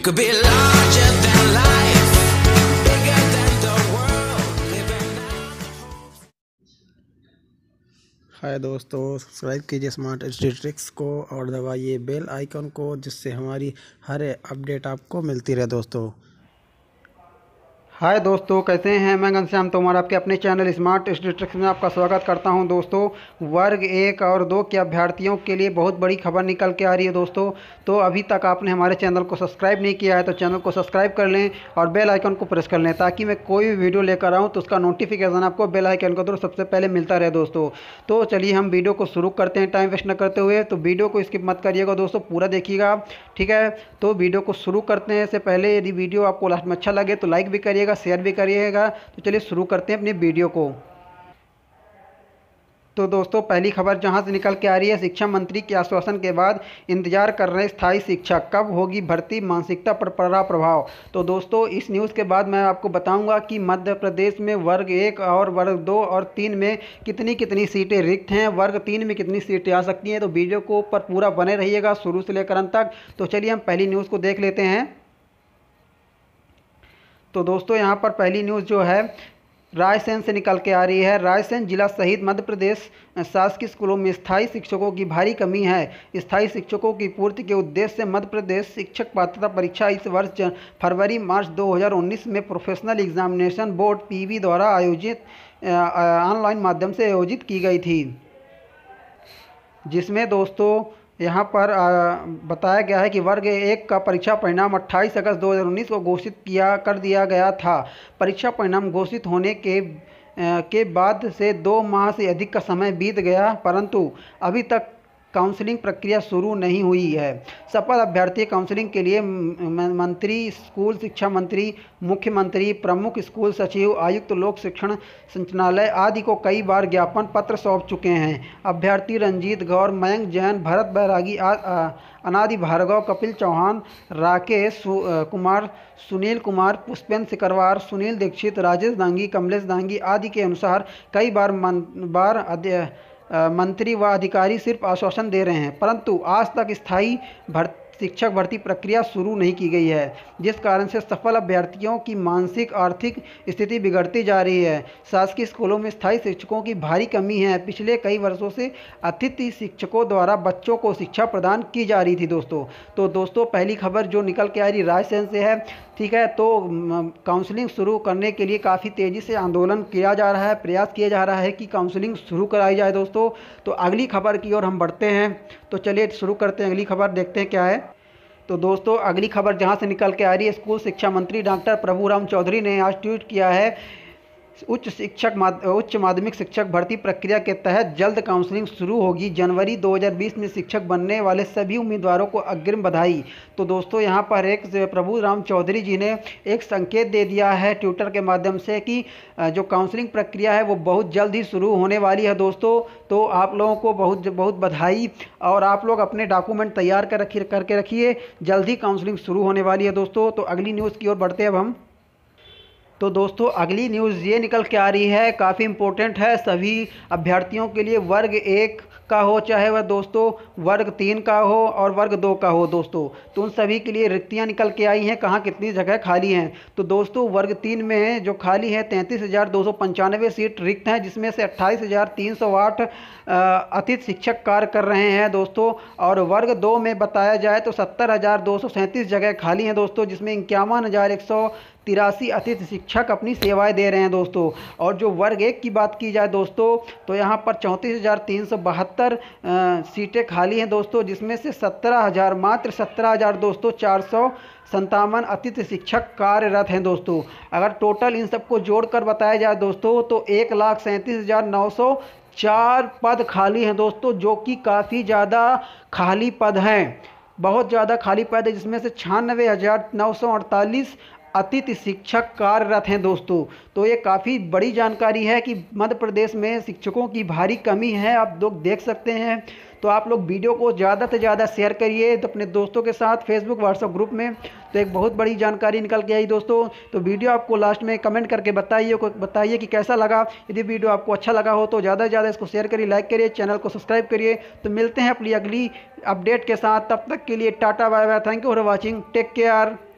could be larger than life, bigger than the world, living out. हाय दोस्तों, subscribe कीजिए smart HD tricks को और दबाइए बेल आइकन को, जिससे हमारी हर अपडेट आपको मिलती रहे दोस्तों। हाय दोस्तों, कैसे हैं? मैं घनश्याम तोमर आपके अपने चैनल स्मार्ट एचडी ट्रिक्स में आपका स्वागत करता हूं। दोस्तों, वर्ग 1 और 2 के अभ्यर्थियों के लिए बहुत बड़ी खबर निकल के आ रही है दोस्तों। तो अभी तक आपने हमारे चैनल को सब्सक्राइब नहीं किया है तो चैनल को सब्सक्राइब कर लें और बेल आइकन को प्रेस कर लें, ताकि मैं कोई भी वीडियो लेकर आऊँ तो उसका नोटिफिकेशन आपको बेल आइकन के थ्रू सबसे पहले मिलता रहे दोस्तों। तो चलिए हम वीडियो को शुरू करते हैं टाइम वेस्ट न करते हुए। तो वीडियो को स्किप मत करिएगा दोस्तों, पूरा देखिएगा, ठीक है। तो वीडियो को शुरू करते हैं। इससे पहले यदि वीडियो आपको लास्ट में अच्छा लगे तो लाइक भी करिएगा, शेयर भी करिएगा। तो चलिए शुरू करते हैं अपनी वीडियो को। तो दोस्तों, पहली खबर जहां से निकल के आ रही है, शिक्षा मंत्री के आश्वासन के बाद इंतजार कर रहे स्थायी शिक्षक, कब होगी भर्ती, मानसिकता पर पड़ रहा प्रभाव। तो दोस्तों, इस न्यूज़ के बाद मैं आपको बताऊंगा कि मध्य प्रदेश में वर्ग 1 और वर्ग 2 और 3 में कितनी कितनी सीटें रिक्त हैं, वर्ग 3 में कितनी सीटें आ सकती हैं। तो वीडियो को पर पूरा बने रहिएगा शुरू से लेकर अंत तक। तो चलिए हम पहली न्यूज़ को देख लेते हैं। तो दोस्तों, यहाँ पर पहली न्यूज़ जो है रायसेन से निकल के आ रही है। रायसेन जिला सहित मध्य प्रदेश शासकीय स्कूलों में स्थायी शिक्षकों की भारी कमी है। स्थायी शिक्षकों की पूर्ति के उद्देश्य से मध्य प्रदेश शिक्षक पात्रता परीक्षा इस वर्ष फरवरी मार्च 2019 में प्रोफेशनल एग्जामिनेशन बोर्ड पीवी द्वारा आयोजित ऑनलाइन माध्यम से आयोजित की गई थी, जिसमें दोस्तों यहाँ पर बताया गया है कि वर्ग 1 का परीक्षा परिणाम 28 अगस्त 2019 को घोषित कर दिया गया था। परीक्षा परिणाम घोषित होने के बाद से 2 माह से अधिक का समय बीत गया, परंतु अभी तक काउंसलिंग प्रक्रिया शुरू नहीं हुई है। सफल अभ्यर्थी काउंसलिंग के लिए मंत्री, स्कूल शिक्षा मंत्री, मुख्यमंत्री, प्रमुख स्कूल सचिव, आयुक्त लोक शिक्षण संचालनालय आदि को कई बार ज्ञापन पत्र सौंप चुके हैं। अभ्यर्थी रंजीत गौर, मयंक जैन, भरत बैरागी, अनादि भार्गव, कपिल चौहान, राकेश कुमार, सुनील कुमार, पुष्पेंद्र सिकरवार, सुनील दीक्षित, राजेश दांगी, कमलेश दांगी आदि के अनुसार कई बार मंत्री व अधिकारी सिर्फ आश्वासन दे रहे हैं, परंतु आज तक स्थायी शिक्षक भर्ती प्रक्रिया शुरू नहीं की गई है, जिस कारण से सफल अभ्यर्थियों की मानसिक आर्थिक स्थिति बिगड़ती जा रही है। शासकीय स्कूलों में स्थायी शिक्षकों की भारी कमी है। पिछले कई वर्षों से अतिथि शिक्षकों द्वारा बच्चों को शिक्षा प्रदान की जा रही थी दोस्तों। तो दोस्तों, पहली खबर जो निकल के आ रही रायसेन से है, ठीक है। तो काउंसलिंग शुरू करने के लिए काफ़ी तेज़ी से आंदोलन किया जा रहा है, प्रयास किया जा रहा है कि काउंसलिंग शुरू कराई जाए दोस्तों। तो अगली खबर की ओर हम बढ़ते हैं। तो चलिए शुरू करते हैं अगली खबर, देखते हैं क्या है। तो दोस्तों, अगली खबर जहां से निकल के आ रही है, स्कूल शिक्षा मंत्री डॉक्टर प्रभुराम चौधरी ने आज ट्वीट किया है, उच्च माध्यमिक शिक्षक भर्ती प्रक्रिया के तहत जल्द काउंसलिंग शुरू होगी। जनवरी 2020 में शिक्षक बनने वाले सभी उम्मीदवारों को अग्रिम बधाई। तो दोस्तों, यहाँ पर एक प्रभुराम चौधरी जी ने एक संकेत दे दिया है ट्विटर के माध्यम से कि जो काउंसलिंग प्रक्रिया है वो बहुत जल्द ही शुरू होने वाली है दोस्तों। तो आप लोगों को बहुत बहुत बधाई, और आप लोग अपने डॉक्यूमेंट तैयार करके रखिए, जल्द ही काउंसलिंग शुरू होने वाली है दोस्तों। तो अगली न्यूज़ की ओर बढ़ते हैं अब हम। तो दोस्तों, अगली न्यूज़ ये निकल के आ रही है, काफ़ी इम्पोर्टेंट है सभी अभ्यर्थियों के लिए, वर्ग 1 का हो चाहे वह दोस्तों वर्ग 3 का हो और वर्ग 2 का हो दोस्तों। तो उन सभी के लिए रिक्तियां निकल के आई हैं, कहाँ कितनी जगह खाली हैं। तो दोस्तों, वर्ग 3 में जो खाली है 33,295 सीट रिक्त हैं, जिसमें से 28,308 अतिथि शिक्षक कार्य कर रहे हैं दोस्तों। और वर्ग 2 में बताया जाए तो 70,237 जगह खाली हैं दोस्तों, जिसमें 51,183 अतिथि शिक्षक अपनी सेवाएं दे रहे हैं दोस्तों। और जो वर्ग 1 की बात की जाए दोस्तों, तो यहाँ पर 34,372 सीटें खाली हैं दोस्तों, जिसमें से मात्र 17,000 दोस्तों 457 अतिथि शिक्षक कार्यरत हैं दोस्तों। अगर टोटल इन सबको जोड़कर बताया जाए दोस्तों, तो 1,37,904 पद खाली हैं दोस्तों, जो कि काफ़ी ज़्यादा खाली पद हैं, बहुत ज़्यादा खाली पद है, जिसमें से 96,948 अतिथि शिक्षक कार्यरत हैं दोस्तों। तो ये काफ़ी बड़ी जानकारी है कि मध्य प्रदेश में शिक्षकों की भारी कमी है, आप लोग देख सकते हैं। तो आप लोग वीडियो को ज़्यादा से ज़्यादा शेयर करिए तो अपने दोस्तों के साथ फेसबुक व्हाट्सएप ग्रुप में। तो एक बहुत बड़ी जानकारी निकल के आई दोस्तों। तो वीडियो आपको लास्ट में कमेंट करके बताइए कि कैसा लगा। यदि वीडियो आपको अच्छा लगा हो तो ज़्यादा से ज़्यादा इसको शेयर करिए, लाइक करिए, चैनल को सब्सक्राइब करिए। तो मिलते हैं अपनी अगली अपडेट के साथ, तब तक के लिए tata bye bye, thank you for watching, take care.